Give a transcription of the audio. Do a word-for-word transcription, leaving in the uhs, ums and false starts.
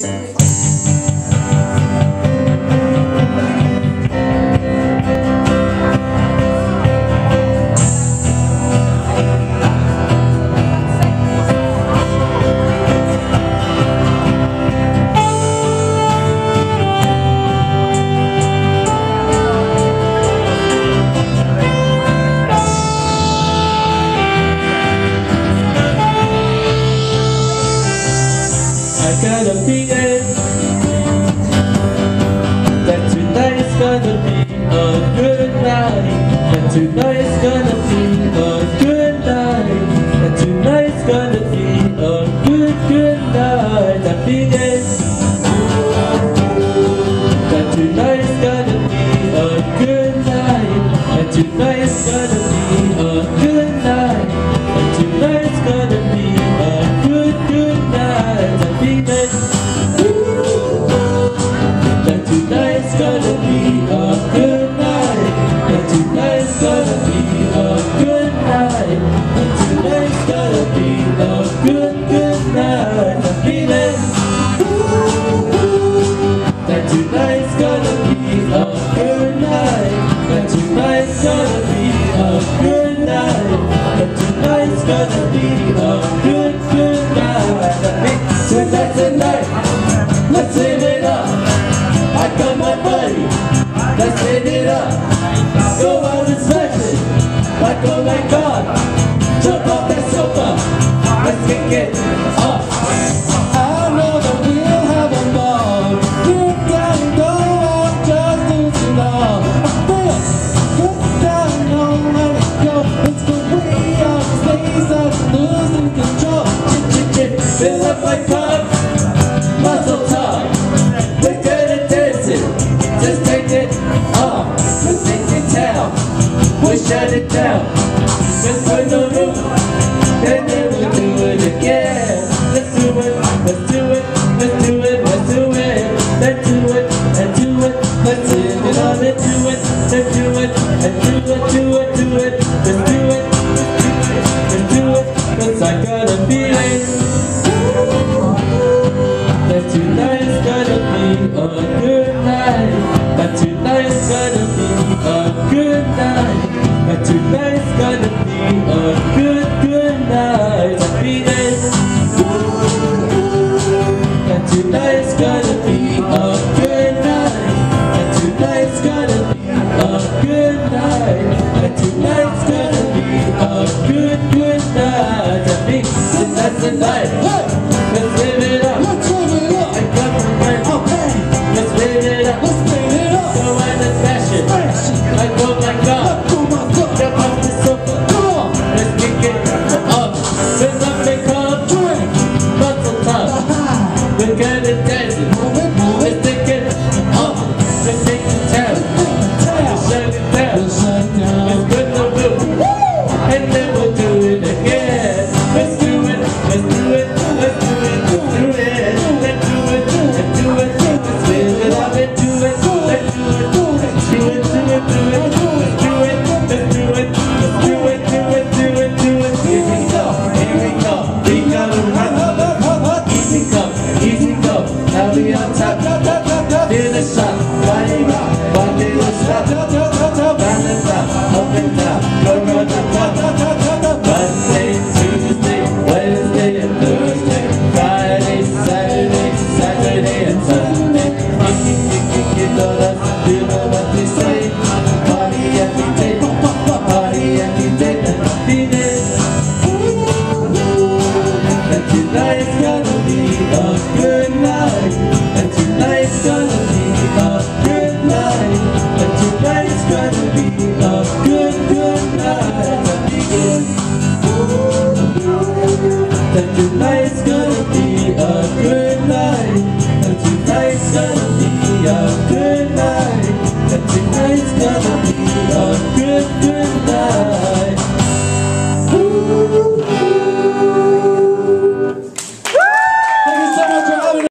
I got a feeling that tonight's gonna be a good night. That tonight's gonna be a good night. That tonight's gonna be a good, good night. I feel it. That tonight's gonna be a good night. That tonight's gonna be a good night. That tonight's gonna be a good, good night. I feel it. That tonight's gonna be a good night. That tonight's gonna be a good night. That tonight's gonna be a good, good night. I feel it. That tonight's gonna be a good night. That tonight's gonna be a good night. That tonight's gonna be a good, good night. I think tonight's the night. Let's live it up. I got my buddy. Let's live it up. Go out and smash it. Like oh my God. Jump off that sofa. Let's kick it up. I know that we'll have a ball. Get down and go out, just do it all. Get down and don't let it go. Let's go way out, space out, losing control. Chip, chip, chip, fill up my cup. Muscle talk. We're good at dancing. Just take it off. We'll take it down. We'll shut it down. Let's put the roof. And then we'll do it again. Let's do it. Let's do it. Let's do it. Let's do it. Let's do it. And do it. Let's live it on. Let's do it. Let's do it. And do it. Do it. Do it. Let's do it. Let's do it. Cause I got a feeling that tonight's gonna be a good night. That tonight's gonna be a good night. That tonight's gonna be a good, good night. I feel it. That tonight's gonna be a good night. That tonight's gonna be a good night. That tonight's gonna be a good, good night. I think tonight's the night. Let's live it up. Let's live it up. I got my friend. Okay. Let's live it up. Let's live it up. Go out and smash it. Smash it. Like oh my God. Oh my God. Jump off the sofa. Come on. Let's kick it up. Fill up the cup. Drink. Muscle top. We're good at dancing. Let's take it up. Let's take the town. Let's shut it down. Let's shut it down. Let's put the roof. And then we'll do it again. Let's do it. Let's do it. Let's do it. Let's do it. Let's do it. Let's do it. Let's live it up and do it. Let's do it. Let's do it. Do it. Do it. Let's do it. Let's do it. Let's do it. Do it. Do it. Do it. Here we go. Here we go. We got to run. Easy come. Easy go. Now we on top.